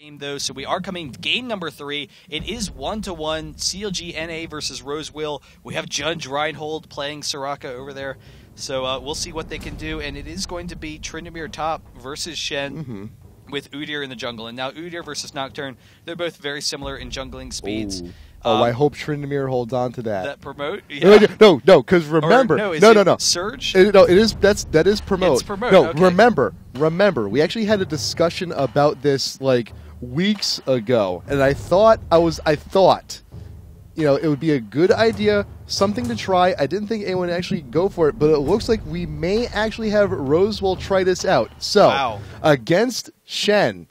game, though, so we are coming game number 3. It is 1-1, CLG NA versus Rosewill. We have Judge Reinhold playing Soraka over there, so we'll see what they can do, and it is going to be Tryndamere top versus Shen with Udyr in the jungle. And now Udyr versus Nocturne, they're both very similar in jungling speeds. I hope Tryndamere holds on to that. That promote? Yeah. No, because remember, no, Surge? That is promote. It's promote. No, okay. remember, we actually had a discussion about this like weeks ago, and I thought, it would be a good idea, something to try. I didn't think anyone would actually go for it, but it looks like we may actually have Rosewill try this out. So, against Shen,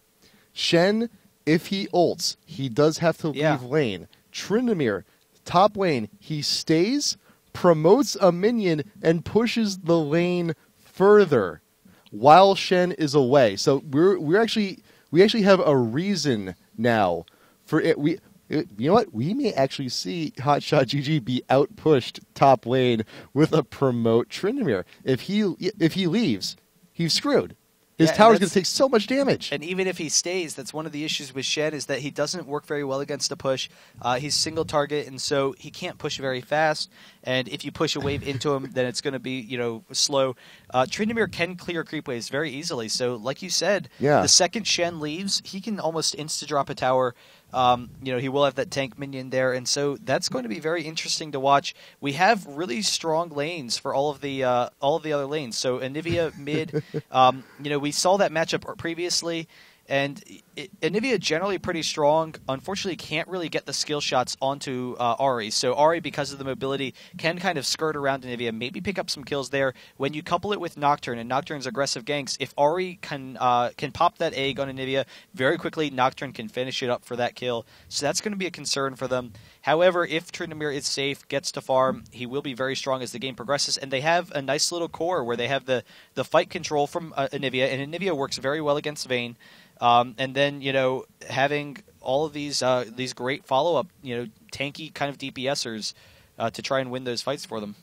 if he ults, he does have to leave lane. Tryndamere, top lane, he stays, promotes a minion, and pushes the lane further while Shen is away. So we actually have a reason now for it. You know what? We may actually see Hotshot GG be outpushed top lane with a promote Tryndamere. If he leaves, he's screwed. His tower's going to take so much damage. And even if he stays, that's one of the issues with Shen, is that he doesn't work very well against a push. He's single target, and so he can't push very fast. And if you push a wave into him, then it's going to be, slow. Tryndamere can clear creep waves very easily. So, like you said, the second Shen leaves, he can almost insta-drop a tower. He will have that tank minion there, and so that's going to be very interesting to watch. We have really strong lanes for all of the other lanes. So Anivia mid, we saw that matchup previously, and Anivia generally pretty strong. Unfortunately, can't really get the skill shots onto Ahri. So Ahri, because of the mobility, can kind of skirt around Anivia, maybe pick up some kills there. When you couple it with Nocturne and Nocturne's aggressive ganks, if Ahri can pop that egg on Anivia very quickly, Nocturne can finish it up for that kill. So that's going to be a concern for them. However, if Tryndamere is safe, gets to farm, he will be very strong as the game progresses. And they have a nice little core where they have the fight control from Anivia, and Anivia works very well against Vayne. And then, having all of these great follow-up, tanky kind of DPSers to try and win those fights for them.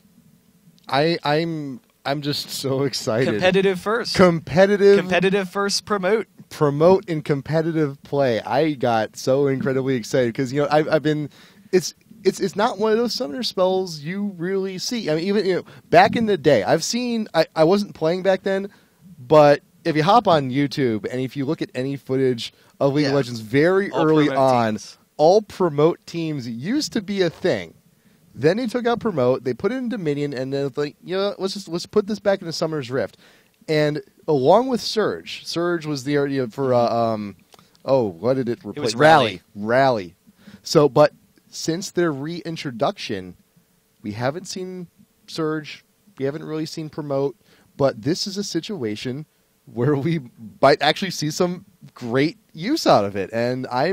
I'm just so excited. Competitive first. Competitive first promote. Promote in competitive play. I got so incredibly excited because, I've been... It's not one of those summoner spells you really see. I mean, even, back in the day, I've seen... I wasn't playing back then, but... If you hop on YouTube and if you look at any footage of League of Legends very early on, all promote teams used to be a thing. Then they took out promote, they put it into minion, and then it's like, let's put this back into Summoner's Rift. And along with Surge was the area for what did it replace? It was Rally. So, but since their reintroduction, we haven't seen Surge, we haven't really seen promote, but this is a situation where we might actually see some great use out of it, and I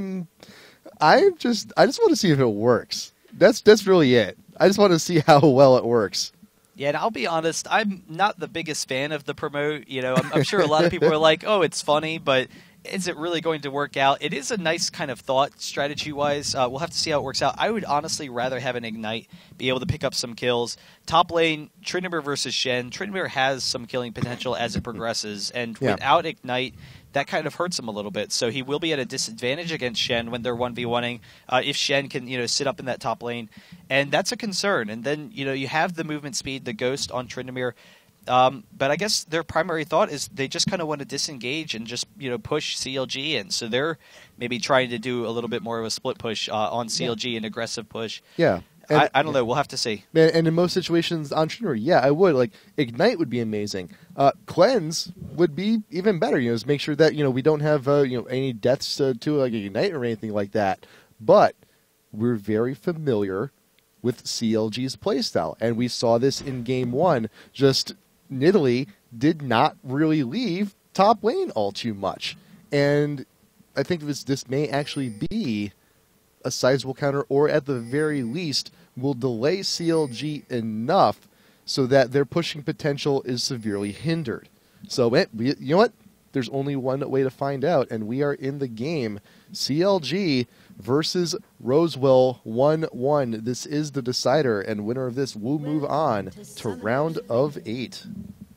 just want to see if it works. That's really it. I just want to see how well it works. Yeah, and I'll be honest, I'm not the biggest fan of the promote. I'm sure a lot of people are like, "Oh, it's funny," but is it really going to work out? It is a nice kind of thought strategy-wise. We'll have to see how it works out. I would honestly rather have an Ignite, be able to pick up some kills. Top lane, Tryndamere versus Shen. Tryndamere has some killing potential as it progresses, and without Ignite, that kind of hurts him a little bit. So he will be at a disadvantage against Shen when they're 1v1ing, if Shen can sit up in that top lane. And that's a concern. And then you have the movement speed, the Ghost on Tryndamere. But I guess their primary thought is they just kind of want to disengage and just push CLG in. So they're maybe trying to do a little bit more of a split push on CLG, an aggressive push. Yeah. And, I don't know. We'll have to see. And in most situations on Tryndamere, I would. Like, Ignite would be amazing. Cleanse would be even better. Just make sure that we don't have any deaths to like Ignite or anything like that. But we're very familiar with CLG's playstyle, and we saw this in Game 1. Just Nidalee did not really leave top lane all too much, and I think this may actually be a sizable counter, or at the very least will delay CLG enough so that their pushing potential is severely hindered. So, you know what? There's only one way to find out, and we are in the game. CLG versus Rosewill 1-1. This is the decider, and winner of this will move on to round of 8.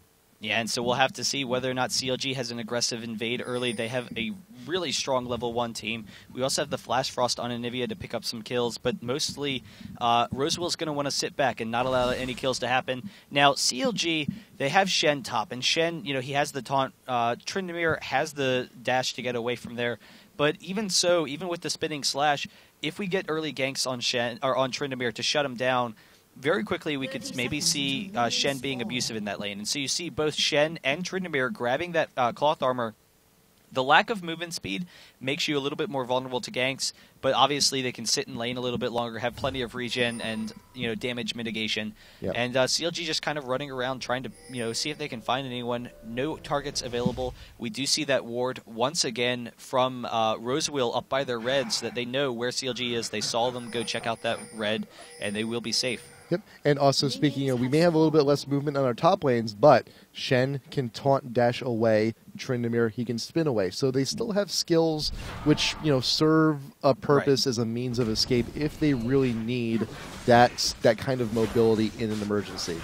Yeah, and so we'll have to see whether or not CLG has an aggressive invade early. They have a really strong level 1 team. We also have the Flash Frost on Anivia to pick up some kills, but mostly Rosewill's going to want to sit back and not allow any kills to happen. Now, CLG, they have Shen top, and Shen, he has the taunt. Tryndamere has the dash to get away from there. But even so, even with the spinning slash, if we get early ganks on Shen or on Tryndamere to shut him down, very quickly we could maybe see Shen being abusive in that lane. And so you see both Shen and Tryndamere grabbing that cloth armor. The lack of movement speed makes you a little bit more vulnerable to ganks, but obviously they can sit in lane a little bit longer, have plenty of regen and damage mitigation. Yep. And CLG just kind of running around trying to see if they can find anyone. No targets available. We do see that ward once again from Rosewill up by their red so that they know where CLG is. They saw them go check out that red, and they will be safe. Yep, and also speaking, we may have a little bit less movement on our top lanes, but Shen can taunt dash away, Tryndamere, he can spin away. So they still have skills which, serve a purpose as a means of escape if they really need that kind of mobility in an emergency.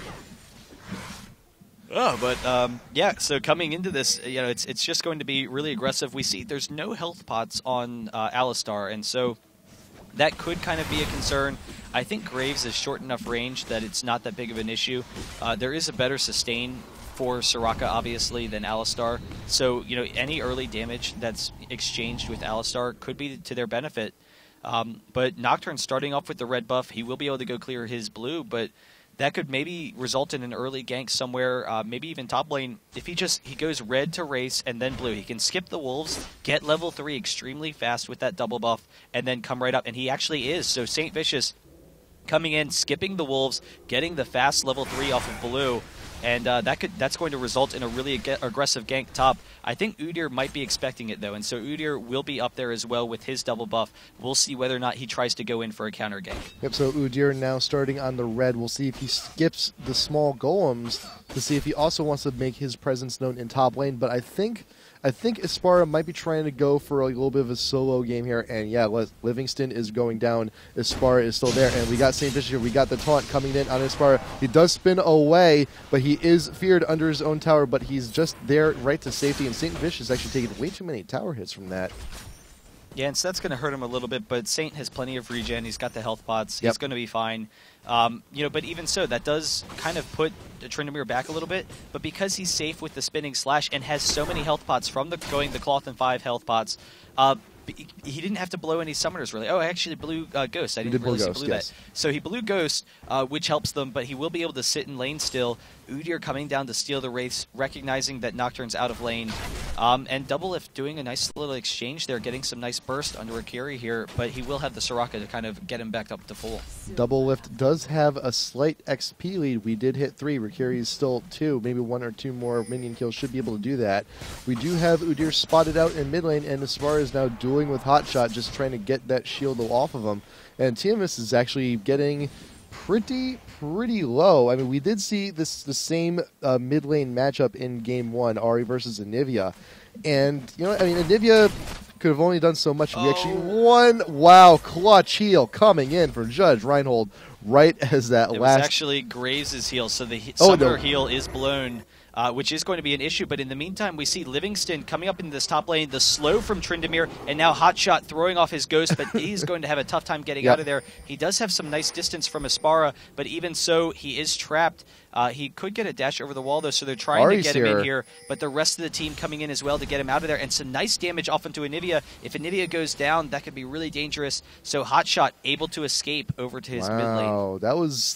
Oh, but yeah, so coming into this, it's just going to be really aggressive. We see there's no health pots on Alistar, and so that could kind of be a concern. I think Graves is short enough range that it's not that big of an issue. There is a better sustain for Soraka, obviously, than Alistar. So, any early damage that's exchanged with Alistar could be to their benefit. But Nocturne starting off with the red buff, he will be able to go clear his blue, but that could maybe result in an early gank somewhere, maybe even top lane. If he goes red to race and then blue, he can skip the wolves, get level 3 extremely fast with that double buff, and then come right up. And he actually is. So St. Vicious coming in, skipping the wolves, getting the fast level 3 off of blue, and that's going to result in a really aggressive gank top. I think Udyr might be expecting it, though, and so Udyr will be up there as well with his double buff. We'll see whether or not he tries to go in for a counter gank. Yep, so Udyr now starting on the red. We'll see if he skips the small golems to see if he also wants to make his presence known in top lane, but I think Aspara might be trying to go for a little bit of a solo game here, and yeah, Livingston is going down. Aspara is still there, and we got St. Vicious here. We got the taunt coming in on Aspara. He does spin away, but he is feared under his own tower, but he's just there right to safety, and St. Vicious actually taking way too many tower hits from that. Yeah, and so that's going to hurt him a little bit, but Saint has plenty of regen. He's got the health pots. He's going to be fine. But even so, that does kind of put Tryndamere back a little bit. But because he's safe with the spinning slash and has so many health pots from the Cloth and 5 health pots, he didn't have to blow any summoners, really. Oh, I actually blew Ghost. I didn't realize he blew that. So he blew Ghost, which helps them, but he will be able to sit in lane still. Udyr coming down to steal the Wraiths, recognizing that Nocturne's out of lane. And Doublelift doing a nice little exchange there, getting some nice burst under Akiri here, but he will have the Soraka to kind of get him back up to full. Doublelift does have a slight XP lead. We did hit 3. Rakiri is still 2. Maybe 1 or 2 more minion kills should be able to do that. We do have Udyr spotted out in mid lane, and Aspara is now dueling with Hotshot, just trying to get that shield off of him. And TMS is actually getting pretty low. I mean, we did see the same mid lane matchup in game 1, Ahri versus Anivia, and Anivia could have only done so much. We actually won. Wow, clutch heal coming in for Judge Reinhold right as that it last. Was actually Graves' heal, so the summoner heal is blown. Which is going to be an issue, but in the meantime, we see Livingston coming up in this top lane, the slow from Tryndamere, and now Hotshot throwing off his Ghost, but he's going to have a tough time getting out of there. He does have some nice distance from Aspara, but even so, he is trapped. He could get a dash over the wall, though, so they're trying to get him in here, but the rest of the team coming in as well to get him out of there, and some nice damage off into Anivia. If Anivia goes down, that could be really dangerous, so Hotshot able to escape over to his mid lane. Wow, that was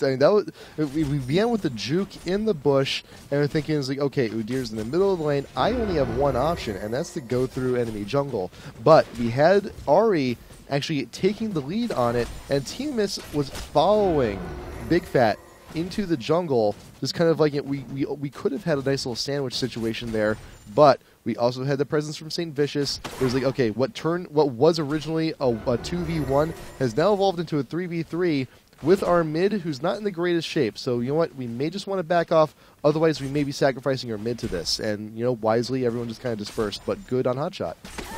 we began with the juke in the bush, and we're thinking, like, okay, Udyr's in the middle of the lane. I only have one option, and that's to go through enemy jungle. But we had Ahri actually taking the lead on it, and Tiamis was following Big Fat into the jungle. Just kind of like we could have had a nice little sandwich situation there, but we also had the presence from St. Vicious. It was like, okay, what was originally a 2v1 has now evolved into a 3v3. With our mid, who's not in the greatest shape. So, you know what? We may just want to back off. Otherwise, we may be sacrificing our mid to this. And, wisely, everyone just kind of dispersed. But good on Hotshot.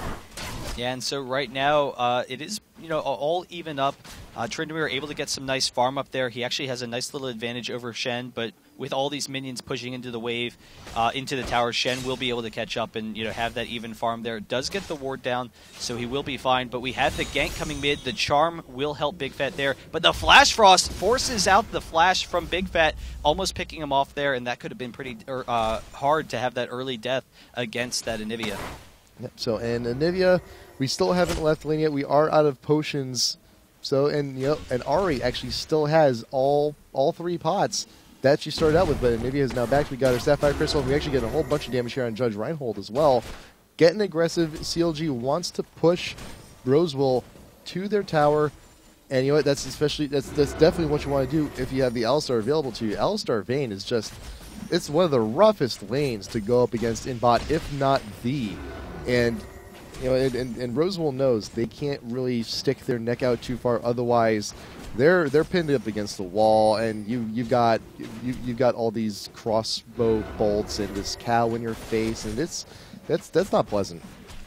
Yeah, and so right now, it is, all even up. Tryndamere able to get some nice farm up there. He actually has a nice little advantage over Shen, but with all these minions pushing into the wave, into the tower, Shen will be able to catch up and have that even farm there. Does get the ward down, so he will be fine. But we have the gank coming mid. The charm will help Big Fat there, but the Flash Frost forces out the flash from Big Fat, almost picking him off there, and that could have been pretty hard to have that early death against that Anivia. Yep. So, and Anivia, we still haven't left lane yet. We are out of potions. So, and Ahri actually still has all 3 pots that she started out with, but Anivia is now back. We got her Sapphire Crystal, and we actually get a whole bunch of damage here on Judge Reinhold as well. Getting aggressive, CLG wants to push Rosewill to their tower, and you know what? That's definitely what you want to do if you have the Alistar available to you. Alistar Vayne is just, it's one of the roughest lanes to go up against in bot, if not the. And and Rosewill knows they can't really stick their neck out too far. Otherwise, they're pinned up against the wall, and you've got all these crossbow bolts and this cow in your face, and that's not pleasant.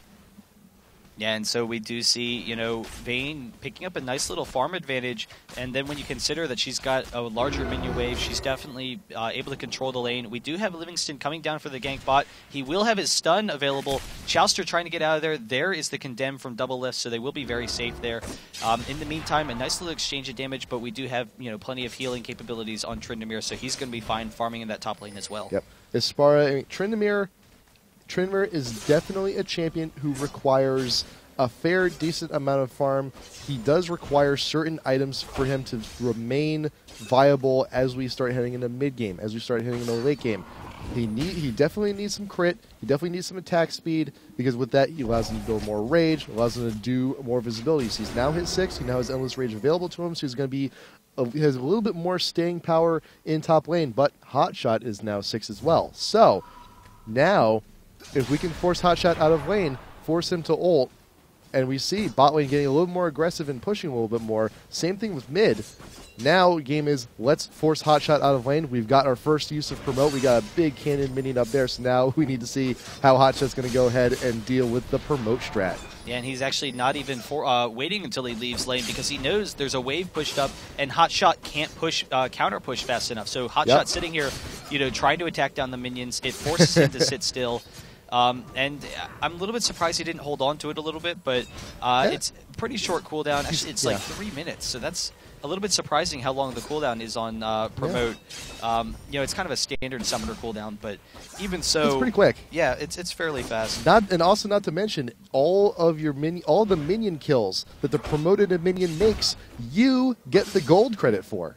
Yeah, and so we do see, Vayne picking up a nice little farm advantage, and then when you consider that she's got a larger minion wave, she's definitely able to control the lane. We do have Livingston coming down for the gank bot. He will have his stun available. Chouster trying to get out of there. There is the condemn from Double Lift, so they will be very safe there. In the meantime, a nice little exchange of damage, but we do have, plenty of healing capabilities on Tryndamere, so he's going to be fine farming in that top lane as well. Yep. Ispara, Tryndamere is definitely a champion who requires a fair, decent amount of farm. He does require certain items for him to remain viable as we start heading into mid-game, as we start heading into late game. He definitely needs some crit. He definitely needs some attack speed, because with that, he allows him to build more rage, allows him to do more visibility. So he's now hit 6. He now has Endless Rage available to him, so he's going to be he has a little bit more staying power in top lane, but Hotshot is now 6 as well. So now, if we can force Hotshot out of lane, force him to ult, and we see bot lane getting a little more aggressive and pushing a little bit more. Same thing with mid. Now game is, let's force Hotshot out of lane. We've got our first use of promote. We got a big cannon minion up there, so now we need to see how Hotshot's going to go ahead and deal with the promote strat. Yeah, and he's actually not even waiting until he leaves lane, because he knows there's a wave pushed up, and Hotshot can't push counter push fast enough. So Hotshot sitting here, trying to attack down the minions. It forces him to sit still. And I'm a little bit surprised he didn't hold on to it a little bit, but it's pretty short cooldown. Actually, it's like 3 minutes, so that's a little bit surprising how long the cooldown is on promote. It's kind of a standard summoner cooldown, but even so, it's pretty quick. Yeah, it's fairly fast. And also not to mention all the minion kills that the promoted minion makes, you get the gold credit for.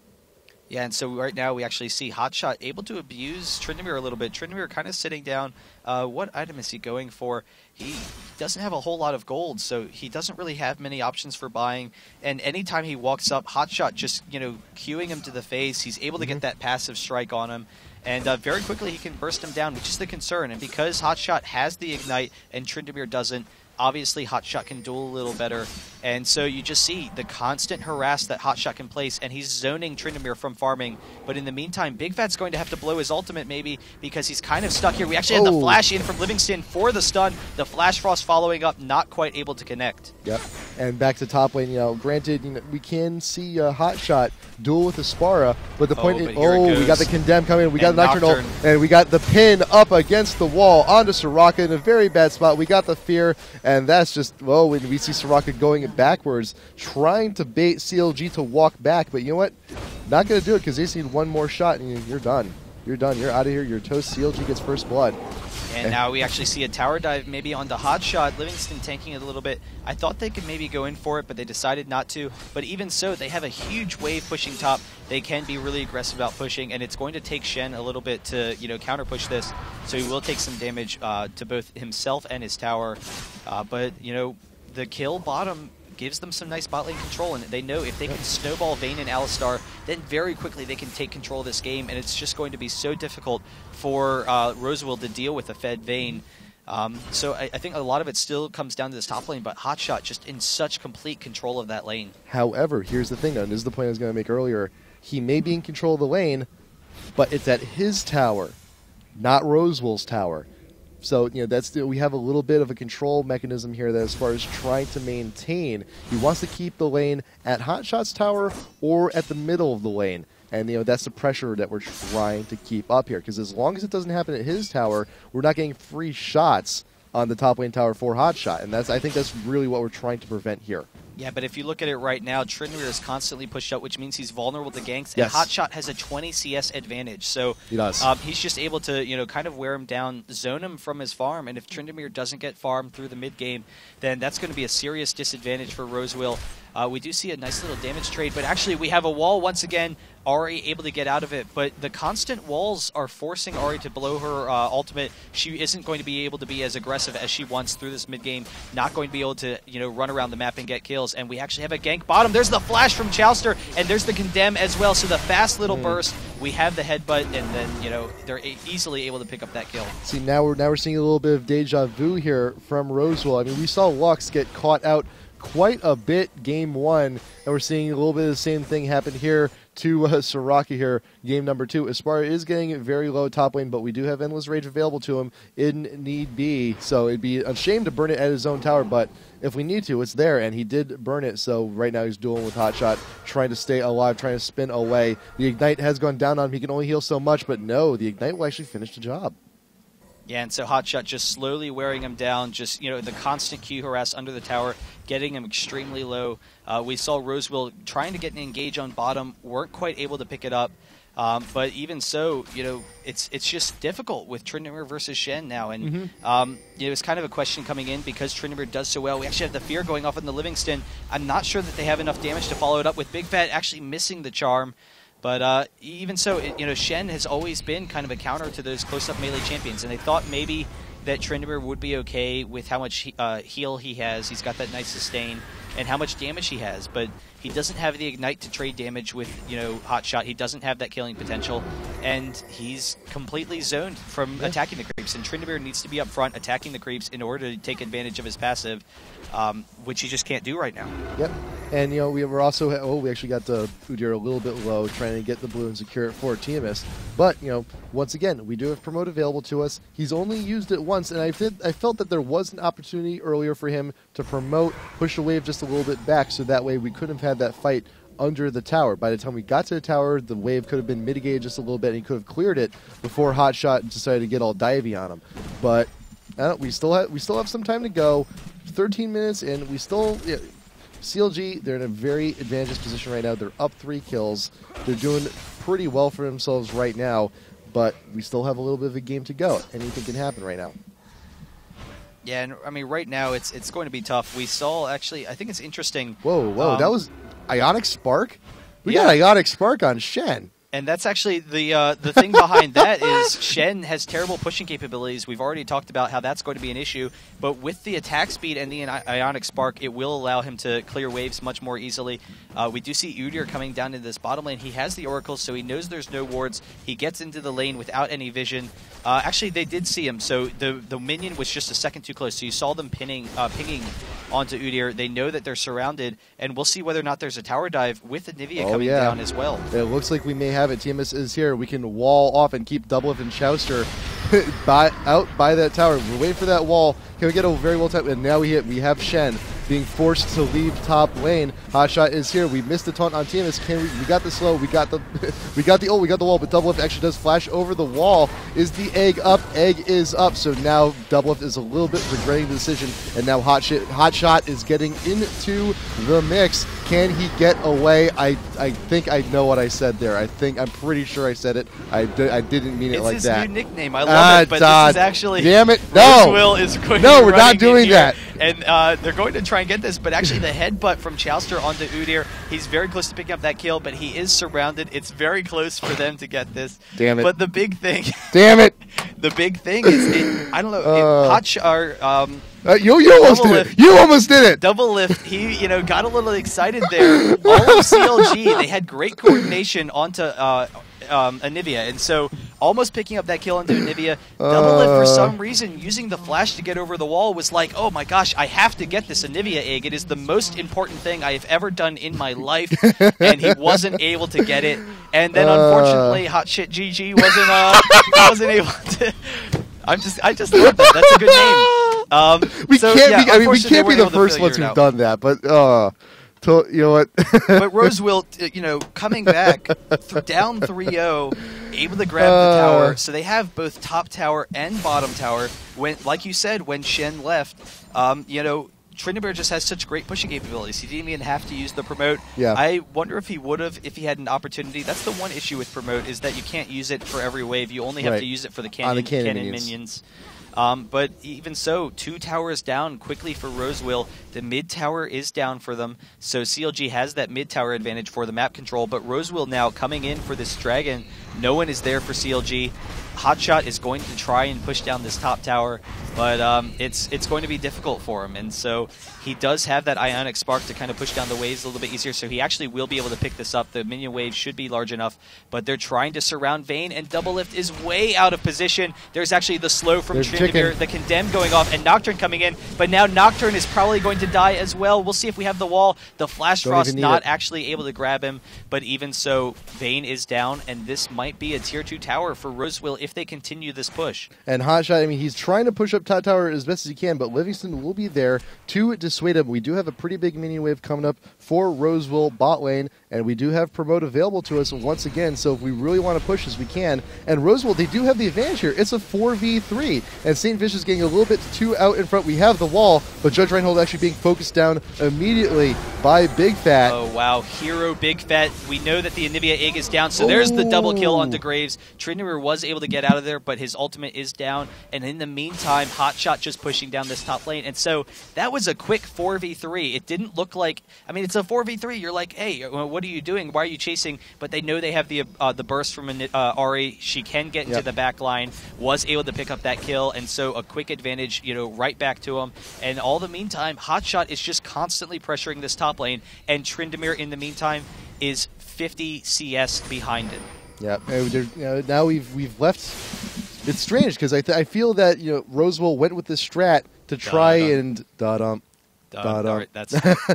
Yeah, and so right now we actually see Hotshot able to abuse Tryndamere a little bit. Tryndamere kind of sitting down. What item is he going for? He doesn't have a whole lot of gold, so he doesn't really have many options for buying. And anytime he walks up, Hotshot just, cueing him to the face. He's able to get that passive strike on him. And very quickly he can burst him down, which is the concern. And because Hotshot has the Ignite and Tryndamere doesn't, obviously Hotshot can duel a little better. And so you just see the constant harass that Hotshot can place, and he's zoning Tryndamere from farming. But in the meantime, Big Fat's going to have to blow his ultimate maybe, because he's kind of stuck here. We actually had the flash in from Livingston for the stun. The Flash Frost following up, not quite able to connect. Yep. And back to top lane, granted, we can see Hotshot duel with Ispara, but the point is, we got the Condemn coming, we got the Nocturnal, and we got the pin up against the wall onto Soraka in a very bad spot. We got the Fear, and that's just, when we see Soraka going backwards, trying to bait CLG to walk back, but you know what? Not going to do it, because they just need one more shot, and you're done. You're done. You're out of here. You're toast. CLG gets first blood. And now we actually see a tower dive maybe onto Hotshot. Livingston tanking it a little bit. I thought they could maybe go in for it, but they decided not to. But even so, they have a huge wave pushing top. They can be really aggressive about pushing, and it's going to take Shen a little bit to counter push this. So he will take some damage to both himself and his tower. But the kill bottom gives them some nice bot lane control, and they know if they can snowball Vayne and Alistar, then very quickly they can take control of this game, and it's just going to be so difficult for Rosewill to deal with a fed Vayne. So I think a lot of it still comes down to this top lane, but Hotshot just in such complete control of that lane. However, here's the thing, though, and this is the point I was going to make earlier. He may be in control of the lane, but it's at his tower, not Rosewill's tower. So, we have a little bit of a control mechanism here that as far as trying to maintain, he wants to keep the lane at Hotshot's tower or at the middle of the lane. And that's the pressure that we're trying to keep up here. Because as long as it doesn't happen at his tower, we're not getting free shots on the top lane tower for Hotshot. And I think that's really what we're trying to prevent here. Yeah, but if you look at it right now, Tryndamere is constantly pushed up, which means he's vulnerable to ganks, Yes. and Hotshot has a 20 CS advantage. So He does. He's just able to, kind of wear him down, zone him from his farm, and if Tryndamere doesn't get farmed through the mid game, then that's going to be a serious disadvantage for Rosewill. We do see a nice little damage trade, but actually we have a wall once again. Ahri able to get out of it, but the constant walls are forcing Ahri to blow her ultimate. She isn't going to be able to be as aggressive as she wants through this mid game. Not going to be able to, run around the map and get kills. And we actually have a gank bottom. There's the flash from Chowster, and there's the condemn as well. So the fast little burst. We have the headbutt, and then they're easily able to pick up that kill. See, now we're seeing a little bit of deja vu here from Rosewill. I mean, we saw Lux get caught out quite a bit game 1, and we're seeing a little bit of the same thing happen here to Soraka here, game number 2. Aspara is getting very low top lane, but we do have Endless Rage available to him in need be, so it'd be a shame to burn it at his own tower, but if we need to, it's there, and he did burn it, so right now he's dueling with Hotshot, trying to stay alive, trying to spin away. The Ignite has gone down on him, he can only heal so much, but no, the Ignite will actually finish the job. Yeah, and so Hotshot just slowly wearing him down, just, the constant Q harass under the tower, getting him extremely low. We saw Rosewill trying to get an engage on bottom, weren't quite able to pick it up. But even so, it's just difficult with Tryndamere versus Shen now. And, it's kind of a question coming in because Tryndamere does so well. We actually have the Fear going off on the Livingston. I'm not sure that they have enough damage to follow it up with Big Fat actually missing the charm. But even so, Shen has always been kind of a counter to those close-up melee champions, and they thought maybe that Tryndamere would be okay with how much heal he has. He's got that nice sustain, and how much damage he has, but he doesn't have the Ignite to trade damage with, Hotshot. He doesn't have that killing potential, and he's completely zoned from attacking the creeps, and Tryndamere needs to be up front attacking the creeps in order to take advantage of his passive, which he just can't do right now. Yep. And, we were also, we actually got the Udyr a little bit low, trying to get the blue and secure it for TMS. But, once again, we do have Promote available to us. He's only used it once, and I felt that there was an opportunity earlier for him to promote, push the wave just a little bit back, so that way we could have had that fight under the tower. By the time we got to the tower, the wave could have been mitigated just a little bit, and he could have cleared it before Hotshot decided to get all divey on him. But we still have some time to go. 13 minutes, and we still... CLG, they're in a very advantageous position right now. They're up 3 kills. They're doing pretty well for themselves right now, but we still have a little bit of a game to go. Anything can happen right now. Yeah, and I mean, right now it's going to be tough. We saw, actually, I think it's interesting. Whoa, that was Ionic Spark? We got Ionic Spark on Shen. And that's actually the thing behind that is Shen has terrible pushing capabilities. We've already talked about how that's going to be an issue. But with the attack speed and the Ionic Spark, it will allow him to clear waves much more easily. We do see Udyr coming down into this bottom lane. He has the oracles, so he knows there's no wards. He gets into the lane without any vision. Actually, they did see him, so the minion was just a second too close. So you saw them pinging onto Udyr. They know that they're surrounded, and we'll see whether or not there's a tower dive with Anivia coming down as well. It looks like we may have it. TMS is here. We can wall off and keep Doublelift and Chowster out by that tower. We're waiting for that wall. Can we get a very well timed? And now we have Shen being forced to leave top lane. Hotshot is here. We missed the taunt on TMS. We got the slow. We got the ult. We got the wall. But Doublelift actually does flash over the wall. Is the egg up? Egg is up. So now Doublelift is a little bit regretting the decision. And now Hotshot is getting into the mix. Can he get away? I think I know what I said there. I'm pretty sure I said it. I didn't mean it like that. It's his new nickname. I love it. But this is actually... Damn it. No. Rosewill is going no, we're not doing that. And they're going to try and get this. But actually the headbutt from Chowster onto Udyr, he's very close to picking up that kill. But he is surrounded. It's very close for them to get this. Damn it. But the big thing... Damn it. The big thing is... I don't know. You almost did it. You almost did it. Doublelift, he got a little excited there. All of CLG, they had great coordination onto Anivia, and so almost picking up that kill onto Anivia. Doublelift, for some reason, using the flash to get over the wall, was like, oh my gosh, I have to get this Anivia egg. It is the most important thing I have ever done in my life, and he wasn't able to get it. And then, unfortunately, Hot Shit GG wasn't able to... I just love that. That's a good name. We can't be the first ones who've done that, but You know what? But Rosewill, coming back down 3-0, able to grab the tower. So they have both top tower and bottom tower. When, like you said, when Shen left, Tryndamere just has such great pushing capabilities. He didn't even have to use the promote. Yeah. I wonder if he would have if he had an opportunity. That's the one issue with promote is that you can't use it for every wave. You only have to use it for the cannon minions. But even so, 2 towers down quickly for Rosewill. The mid tower is down for them, so CLG has that mid tower advantage for the map control. But Rosewill now coming in for this dragon. No one is there for CLG. Hotshot is going to try and push down this top tower, but it's going to be difficult for him. And so he does have that Ionic Spark to kind of push down the waves a little bit easier, so he actually will be able to pick this up. The minion wave should be large enough, but they're trying to surround Vayne, and Doublelift is way out of position. There's actually the slow from Tryndamere, the Condemned going off, and Nocturne coming in, but now Nocturne is probably going to die as well. We'll see if we have the wall. The Flash Frost not actually able to grab him, but even so, Vayne is down, and this might be a tier 2 tower for Rosewill if they continue this push. And Hotshot, I mean, he's trying to push up top tower as best as he can, but Livingston will be there to dissuade him. We do have a pretty big minion wave coming up for Rosewill bot lane, and we do have promote available to us once again, so if we really want to push this, we can. And Rosewill, they do have the advantage here. It's a 4v3, and St. Fish is getting a little bit too out in front. We have the wall, but Judge Reinhold actually being focused down immediately by Big Fat. Oh, wow. Hero Big Fat. We know that the Anivia egg is down, so there's the double kill onto Graves. Tryndamere was able to get out of there, but his ultimate is down, and in the meantime, Hotshot just pushing down this top lane. And so that was a quick 4v3. It didn't look like, I mean, it's a 4v3. You're like, hey, what are you doing? Why are you chasing? But they know they have the burst from Ahri. She can get into the back line, was able to pick up that kill, and so a quick advantage, right back to him. And all the meantime, Hotshot is just constantly pressuring this top lane, and Tryndamere in the meantime is 50 CS behind him. Yeah, now we've left. It's strange because I feel that Rosewill went with this strat to try and That's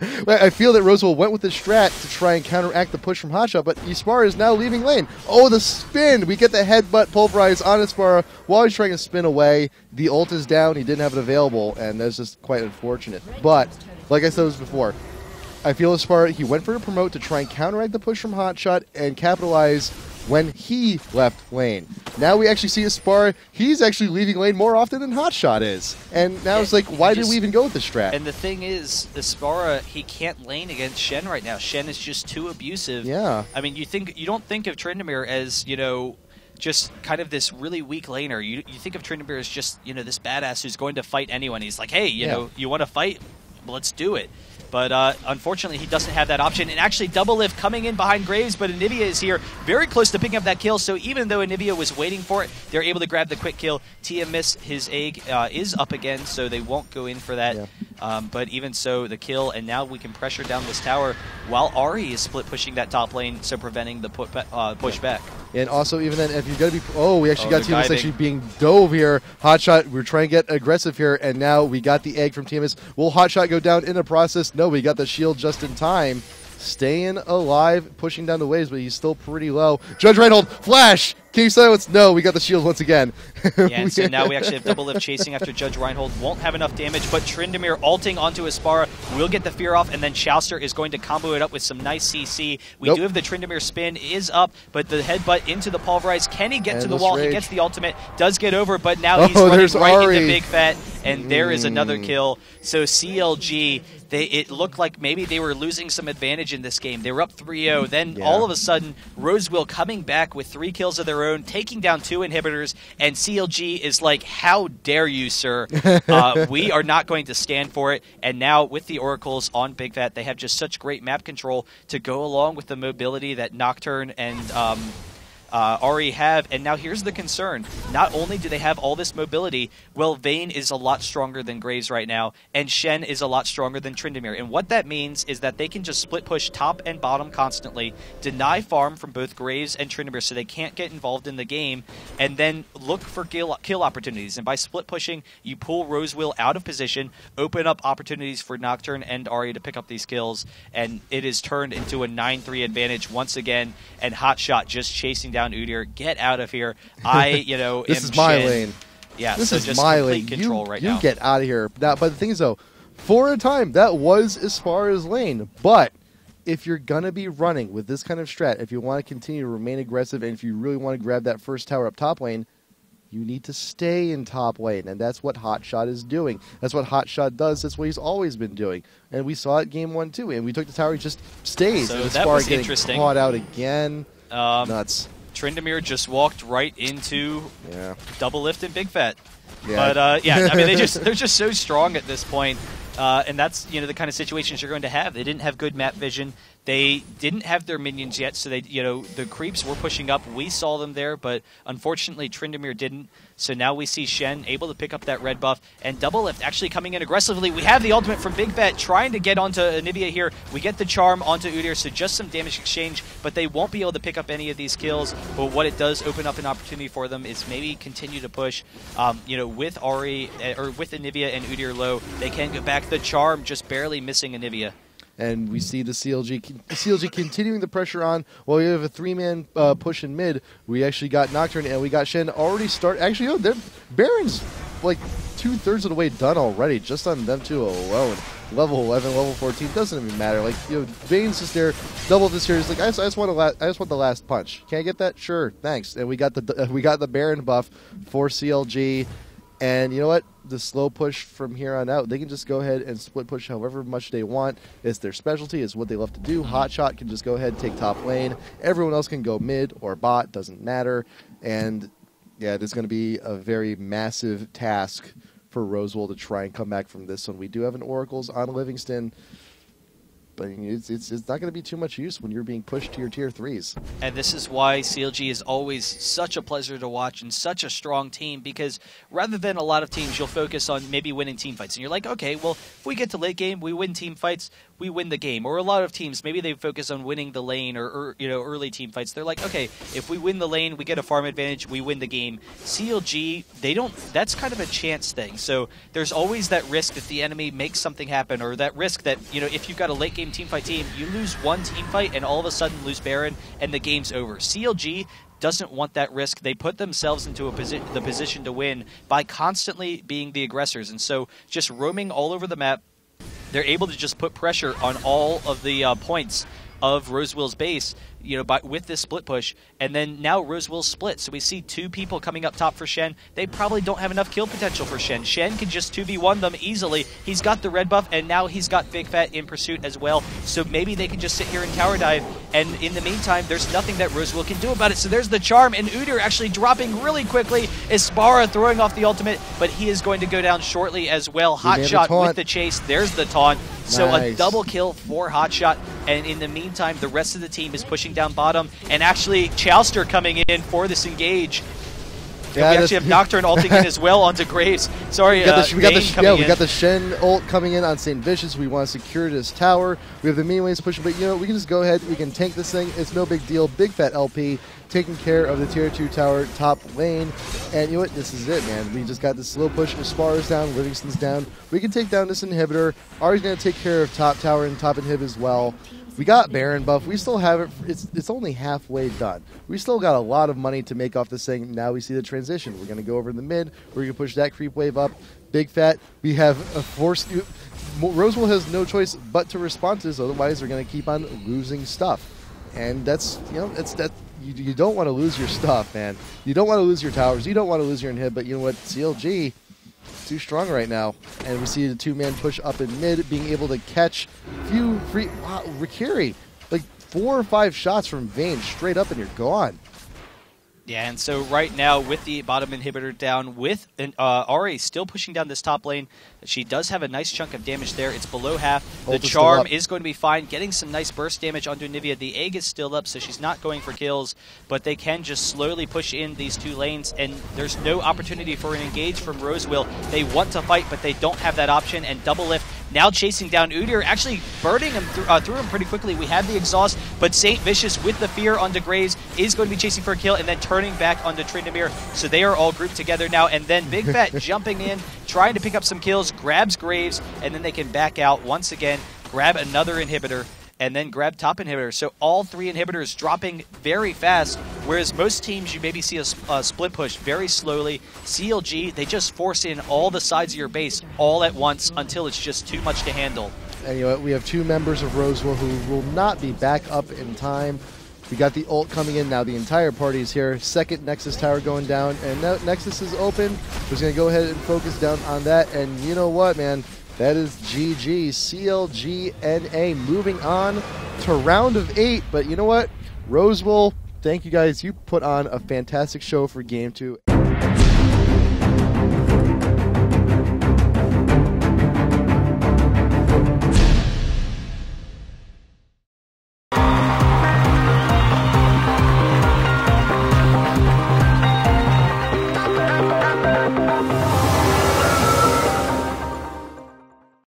I feel that Rosewill went with the strat to try and counteract the push from Hotshot, but Ispara is now leaving lane. Oh, the spin! We get the headbutt pulverize on Ispara while he's trying to spin away. The ult is down. He didn't have it available, and that's just quite unfortunate. But like I said before, I feel Ispara, he went for a promote to try and counteract the push from Hotshot and capitalize when he left lane. Now we actually see Ispara, he's actually leaving lane more often than Hotshot is. And now it's like, why did we even go with this strat? And the thing is, Ispara, he can't lane against Shen right now. Shen is just too abusive. Yeah. I mean, you don't think of Tryndamere as, just kind of this really weak laner. You think of Tryndamere as just, this badass who's going to fight anyone. He's like, hey, you want to fight? Let's do it. But unfortunately, he doesn't have that option. And actually, Doublelift coming in behind Graves, but Anivia is here very close to picking up that kill. So even though Anivia was waiting for it, they're able to grab the quick kill. Tia miss, his egg is up again, so they won't go in for that. Yeah. But even so, the kill, and now we can pressure down this tower while Ahri is split pushing that top lane, so preventing the push back. And also, even then, if you've got to be... Oh, we actually got TMS actually being dove here. Hotshot, we're trying to get aggressive here, and now we got the egg from TMS. Will Hotshot go down in the process? No, we got the shield just in time. Staying alive, pushing down the waves, but he's still pretty low. Judge Reinhold, flash! Can you silence? No, we got the shield once again. Yeah, and so now we actually have Doublelift chasing after Judge Reinhold. Won't have enough damage, but Tryndamere ulting onto Ispara will get the fear off, and then Chouster is going to combo it up with some nice CC. We do have the Tryndamere spin is up, but the headbutt into the pulverize. Can he get to the wall? He gets the ultimate, does get over, but now he's running right into Big Fat, and there is another kill. So CLG... it looked like maybe they were losing some advantage in this game. They were up 3-0. Then all of a sudden, Rosewill coming back with 3 kills of their own, taking down 2 inhibitors, and CLG is like, how dare you, sir? We are not going to stand for it. And now with the Oracles on Big Fat, they have just such great map control to go along with the mobility that Nocturne and... Ahri have, and now here's the concern. Not only do they have all this mobility, well, Vayne is a lot stronger than Graves right now, and Shen is a lot stronger than Tryndamere. And what that means is that they can just split push top and bottom constantly, deny farm from both Graves and Tryndamere so they can't get involved in the game, and then look for kill opportunities. And by split pushing, you pull Rosewill out of position, open up opportunities for Nocturne and Ahri to pick up these kills, and it is turned into a 9-3 advantage once again, and Hotshot just chasing down Udyr. Get out of here. This is my lane. Yeah, this so is just my complete lane. Control right now. You get out of here. Now, but the thing is, though, For a time, that was Aspara's lane, but if you're going to be running with this kind of strat, if you want to continue to remain aggressive, and if you really want to grab that first tower up top lane, you need to stay in top lane, and that's what Hotshot is doing. That's what Hotshot does. That's what he's always been doing. And we saw it game 1 too, and we took the tower, he just stays. So and that was getting interesting. Caught out again. Nuts. Tryndamere just walked right into double lift and Big Fat. Yeah. But yeah, I mean they're just so strong at this point. And that's the kind of situations you're going to have. They didn't have good map vision. They didn't have their minions yet, so they the creeps were pushing up. We saw them there, but unfortunately Tryndamere didn't. So now we see Shen able to pick up that red buff, and Double Lift actually coming in aggressively. We have the ultimate from Big Fat trying to get onto Anivia here. We get the charm onto Udyr, so just some damage exchange, but they won't be able to pick up any of these kills. But what it does open up an opportunity for them is maybe continue to push. With Ahri or with Anivia and Udyr low, they can get back the charm, just barely missing Anivia. And we see the CLG continuing the pressure on. While we have a 3-man push in mid, we actually got Nocturne and we got Shen already start. Actually, their Baron's like 2/3 of the way done already, just on them two alone. Level 11, level 14 doesn't even matter. Like Bane's just there, double this here. He's like, I just want the last punch. Can I get that? Sure, thanks. And we got the Baron buff for CLG. And you know what? The slow push from here on out, they can just go ahead and split push however much they want. It's their specialty. It's what they love to do. Hotshot can just go ahead and take top lane. Everyone else can go mid or bot. Doesn't matter. And yeah, there's going to be a very massive task for Rosewell to try and come back from this one. We do have an Oracles on Livingston, but it's not going to be too much use when you're being pushed to your tier 3s. And this is why CLG is always such a pleasure to watch and such a strong team, because rather than a lot of teams, you'll focus on maybe winning team fights. And you're like, okay, well, if we get to late game, we win team fights, we win the game. Or a lot of teams, maybe they focus on winning the lane or early team fights. They're like, okay, if we win the lane, we get a farm advantage, we win the game. CLG, they don't, that's kind of a chance thing. So there's always that risk that the enemy makes something happen, or that risk that, if you've got a late game team fight team, you lose one team fight and all of a sudden lose Baron and the game's over. CLG doesn't want that risk. They put themselves into the position to win by constantly being the aggressors. And so just roaming all over the map, they're able to just put pressure on all of the points of Rosewell's base, with this split push. And then now Rosewell's split. So we see two people coming up top for Shen. They probably don't have enough kill potential for Shen. Shen can just 2v1 them easily. He's got the red buff, and now he's got Big Fat in pursuit as well. So maybe they can just sit here and tower dive. And in the meantime, there's nothing that Rosewell can do about it. So there's the charm, and Udyr actually dropping really quickly. Ispara throwing off the ultimate, but he is going to go down shortly as well. Hotshot with the chase. There's the taunt. So a double kill for Hotshot. And in the meantime, the rest of the team is pushing down bottom, and actually Chowster coming in for this engage. Yeah, we actually have Nocturne ulting in as well onto Graves. Sorry, we got the Shen ult coming in on St. Vicious. We want to secure this tower. We have the minion waves pushing, but we can just go ahead. We can tank this thing. It's no big deal. Big Fat LP taking care of the tier 2 tower top lane. And you know what? This is it, man. We just got the slow push. Aspara's down. Livingston's down. We can take down this inhibitor. Ahri's going to take care of top tower and top inhib as well. We got Baron buff. We still have it. It's only halfway done. We still got a lot of money to make off this thing. Now we see the transition. We're going to go over the mid. We're going to push that creep wave up. Big Fat. We have a force. Rosewell has no choice but to respond to this. Otherwise, they're going to keep on losing stuff. And that's, you don't want to lose your stuff, man. You don't want to lose your towers. You don't want to lose your inhib. But you know what? CLG too strong right now, and we see the 2-man push up in mid, being able to catch few free. Wow, Rikiri, like 4 or 5 shots from Vayne straight up, and you're gone. Yeah, and so right now with the bottom inhibitor down, with Ahri still pushing down this top lane, she does have a nice chunk of damage there. It's below half. The charm is going to be fine, getting some nice burst damage onto Nivea. The egg is still up, so she's not going for kills, but they can just slowly push in these 2 lanes, and there's no opportunity for an engage from Rosewell. They want to fight, but they don't have that option, and double lift now chasing down Udyr, actually burning him through him pretty quickly. We have the exhaust, but St. Vicious with the fear onto Graves is going to be chasing for a kill and then turning back onto Tryndamere. So they are all grouped together now, and then Big Fat jumping in, trying to pick up some kills, grabs Graves, and then they can back out once again, grab another inhibitor. and then grab top inhibitor. So all 3 inhibitors dropping very fast, whereas most teams you maybe see a split push very slowly. CLG, they just force in all the sides of your base all at once until it's just too much to handle. And you know what? We have 2 members of Rosewell who will not be back up in time. We got the ult coming in now. The entire party is here. Second Nexus tower going down, and now Nexus is open. We're going to go ahead and focus down on that. And you know what, man? That is GG. CLGNA moving on to round of 8. But you know what? Rosewell, thank you guys. You put on a fantastic show for Game 2.